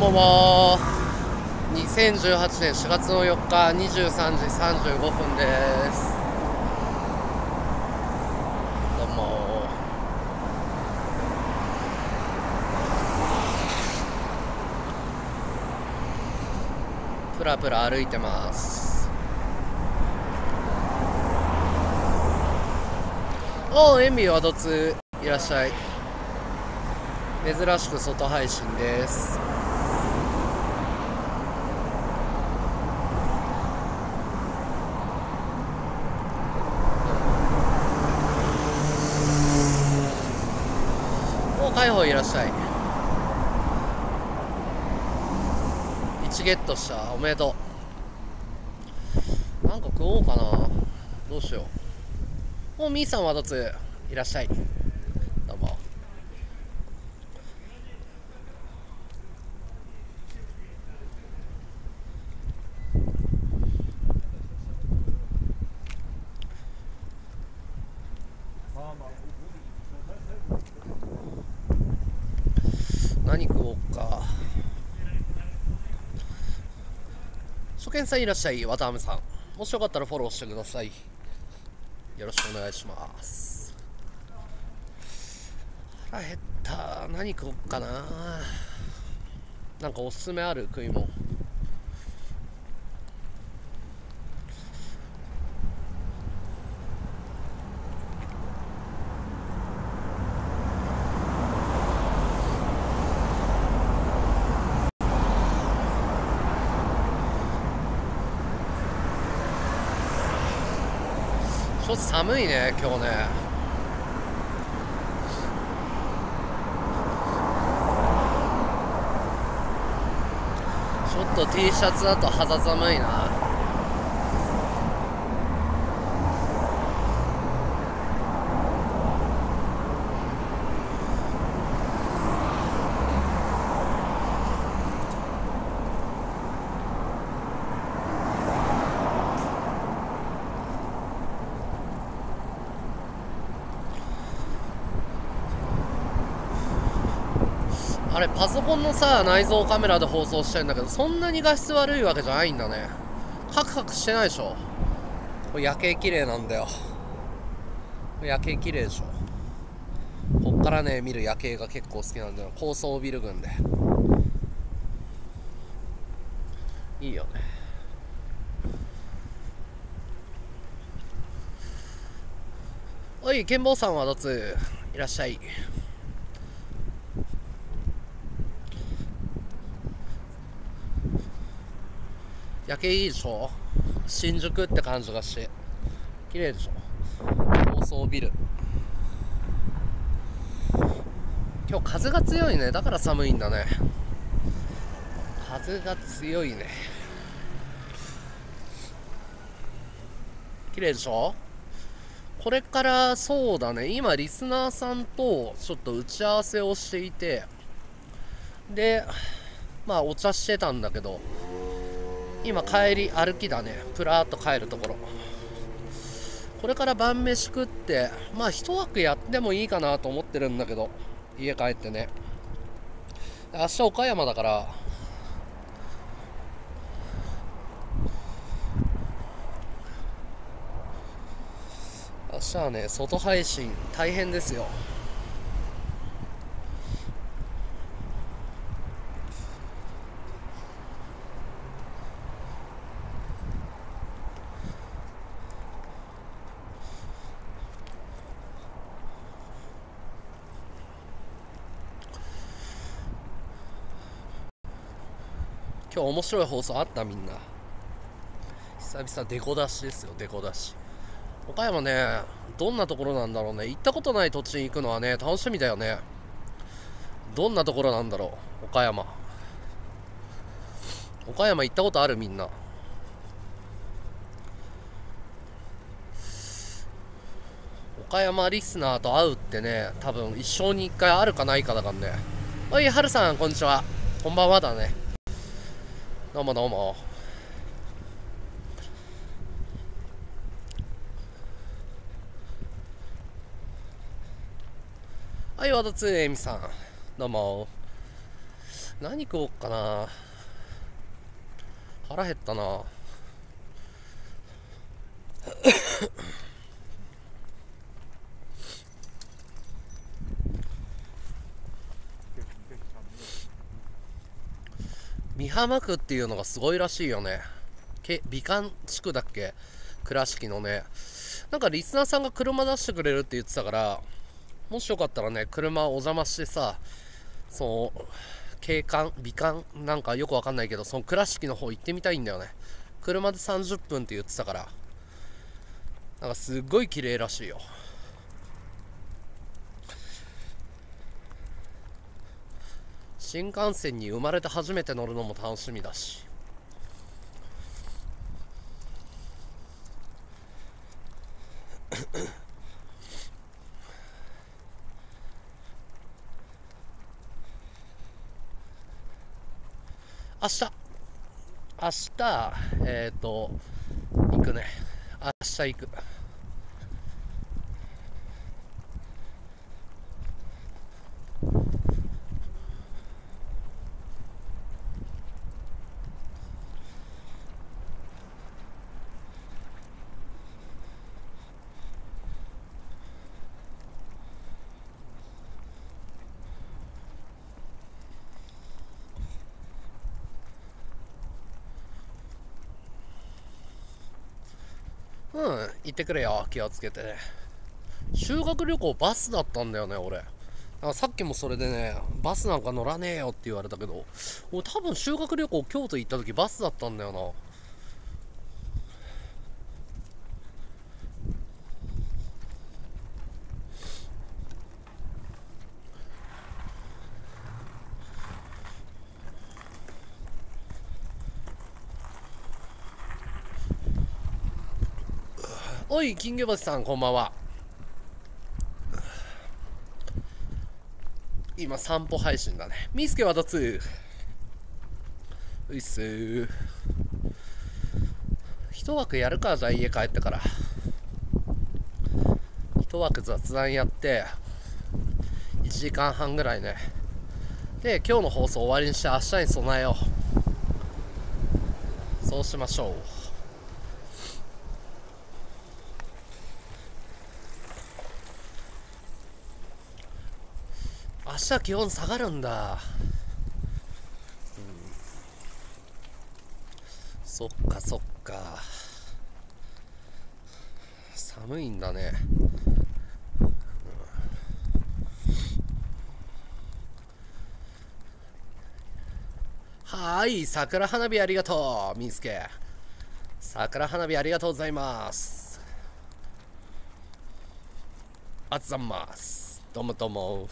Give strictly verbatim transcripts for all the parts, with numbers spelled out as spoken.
どうもー、にせんじゅうはちねんしがつのよっかにじゅうさんじさんじゅうごふんです。どうもー、プラプラ歩いてます。おー、エミはどついらっしゃい。珍しく外配信です。おー、海保いらっしゃい。いちゲットした、おめでとう。なんか食おうかな、どうしよう。おー、みーさんはどついらっしゃい。どうも。何食おうか。初見さんいらっしゃい。渡辺さん、もしよかったらフォローしてください。よろしくお願いします。腹減った。何食おうかな。なんかおすすめある食い物。ちょっと寒いね今日ね。ちょっと T シャツだと肌寒いな。あれパソコンのさ内蔵カメラで放送してんだけど、そんなに画質悪いわけじゃないんだね。カクカクしてないでしょ。これ夜景綺麗なんだよ。これ夜景綺麗でしょ。こっからね見る夜景が結構好きなんだよ。高層ビル群でいいよね。おい、健坊さんはどついらっしゃい。夜景いいでしょ。新宿って感じがして綺麗でしょ。高層ビル。今日風が強いね。だから寒いんだね。風が強いね。綺麗でしょ。これからそうだね、今リスナーさんとちょっと打ち合わせをしていて、でまあお茶してたんだけど、今帰り歩きだね。プラーっと帰るところ。これから晩飯食ってまあ一枠やってもいいかなと思ってるんだけど、家帰ってね。明日岡山だから、明日はね外配信大変ですよ。今日面白い放送あった？みんな久々デコ出しですよ。デコ出し。岡山ね、どんなところなんだろうね。行ったことない土地に行くのはね楽しみだよね。どんなところなんだろう岡山。岡山行ったことある？みんな。岡山リスナーと会うってね、多分一生に一回あるかないかだからね。おい、はるさんこんにちは。こんばんはだね。どうもどうも。はい、わたつえみさんどうも。 何食おうかな。腹減ったな。美浜区っていうのがすごいらしいよね。け美観地区だっけ、倉敷のね。なんかリスナーさんが車出してくれるって言ってたから、もしよかったらね、車お邪魔してさ、その景観美観なんかよくわかんないけど、その倉敷の方行ってみたいんだよね。車でさんじゅっぷんって言ってたから、なんかすっごい綺麗らしいよ。新幹線に生まれて初めて乗るのも楽しみだし。明日明日えっ、ー、と行くね。明日行く。うん、行ってくれよ。気をつけてね。修学旅行バスだったんだよね、俺。あ、さっきもそれでね、バスなんか乗らねえよって言われたけど、俺多分修学旅行京都行った時バスだったんだよな。おい、金魚鉢さん、こんばんは。今、散歩配信だね。みすけはどつ。ういっすー。一枠やるか、じゃあ家帰ってから。一枠雑談やって、いちじかんはんぐらいね。で、今日の放送終わりにして明日に備えよう。そうしましょう。明日気温下がるんだ。うん、そっかそっか。寒いんだね。はーい、桜花火ありがとう、みすけ。桜花火ありがとうございます。あざます。どうもどうも。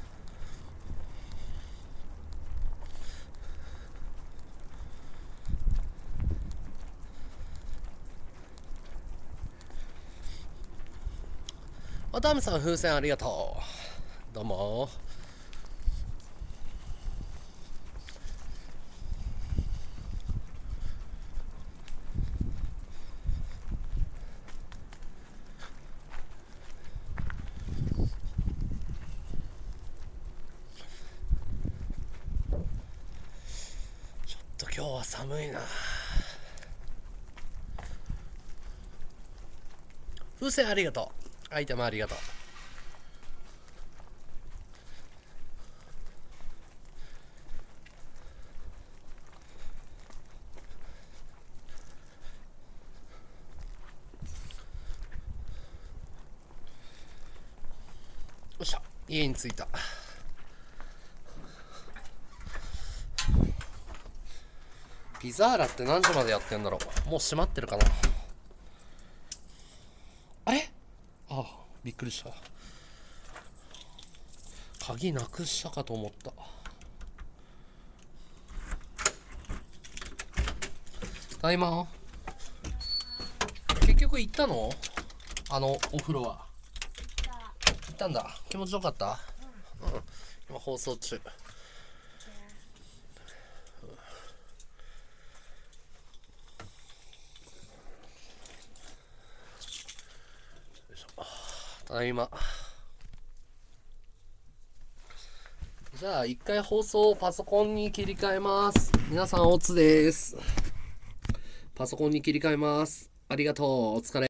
渡辺さん、風船ありがとう。どうも。ちょっと今日は寒いな。風船ありがとう。アイテムありがとう。よっしゃ、家に着いた。ピザーラって何時までやってんだろう。もう閉まってるかな。あれ、ああ、びっくりした。鍵なくしたかと思った。ただいま。結局行ったの？あのお風呂は。行ったんだ。気持ちよかった？うん、今放送中。ただいま。 じゃあ一回放送をパソコンに切り替えます。皆さんおつです。パソコンに切り替えます。ありがとう。お疲れ。